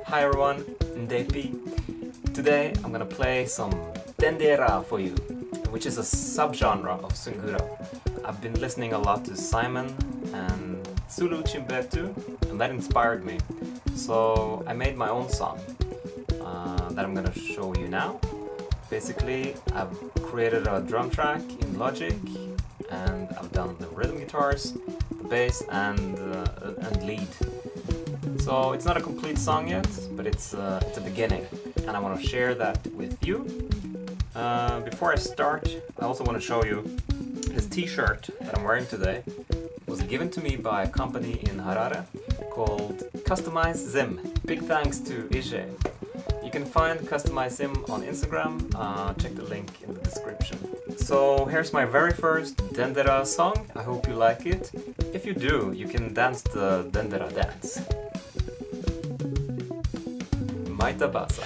Hi everyone, Ndepi. Today I'm gonna play some Dendera for you, which is a subgenre of Sungura. I've been listening a lot to Simon and Suluman Chimbetu, and that inspired me. So I made my own song that I'm gonna show you now. Basically, I've created a drum track in Logic, and I've done the rhythm guitars, the bass, and lead. So it's not a complete song yet, but it's a beginning, and I want to share that with you. Before I start, I also want to show you this t-shirt that I'm wearing today. It was given to me by a company in Harare called Kustomize Zim. Big thanks to Ije. You can find Kustomize Zim on Instagram, check the link in the description. So here's my very first Dendera song, I hope you like it. If you do, you can dance the Dendera dance. Maita basa.